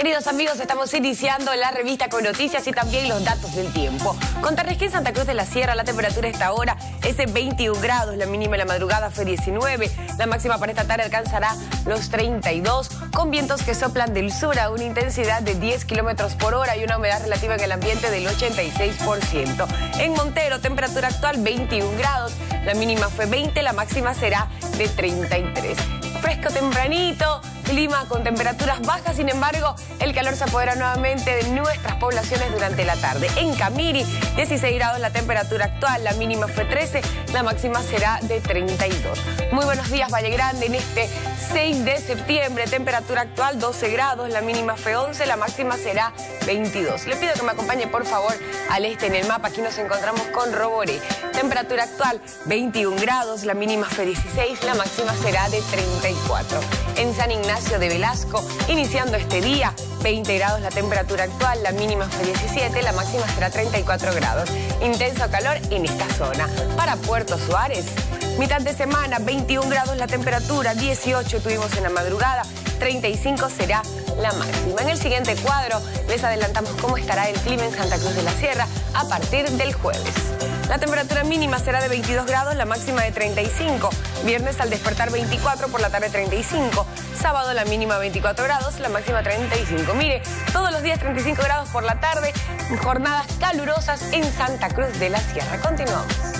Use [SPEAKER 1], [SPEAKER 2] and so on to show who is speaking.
[SPEAKER 1] Queridos amigos, estamos iniciando la revista con noticias y también los datos del tiempo. Contarles que en Santa Cruz de la Sierra la temperatura a esta hora es de 21 grados, la mínima en la madrugada fue 19, la máxima para esta tarde alcanzará los 32, con vientos que soplan del sur a una intensidad de 10 kilómetros por hora y una humedad relativa en el ambiente del 86%. En Montero, temperatura actual 21 grados, la mínima fue 20, la máxima será de 33. Fresco tempranito, clima con temperaturas bajas, sin embargo, el calor se apodera nuevamente de nuestras poblaciones durante la tarde. En Camiri, 16 grados la temperatura actual, la mínima fue 13, la máxima será de 32. Muy buenos días, Valle Grande, en este 6 de septiembre, temperatura actual 12 grados, la mínima fue 11, la máxima será 22. Le pido que me acompañe, por favor, al este en el mapa. Aquí nos encontramos con Roboré. Temperatura actual 21 grados, la mínima fue 16, la máxima será de 34. En San Ignacio de Velasco, iniciando este día, 20 grados la temperatura actual, la mínima fue 17, la máxima será 34 grados. Intenso calor en esta zona. Para Puerto Suárez, mitad de semana, 21 grados la temperatura, 18 tuvimos en la madrugada, 35 será la máxima. En el siguiente cuadro les adelantamos cómo estará el clima en Santa Cruz de la Sierra a partir del jueves. La temperatura mínima será de 22 grados, la máxima de 35. Viernes al despertar 24, por la tarde 35. Sábado la mínima 24 grados, la máxima 35. Mire, todos los días 35 grados por la tarde, jornadas calurosas en Santa Cruz de la Sierra. Continuamos.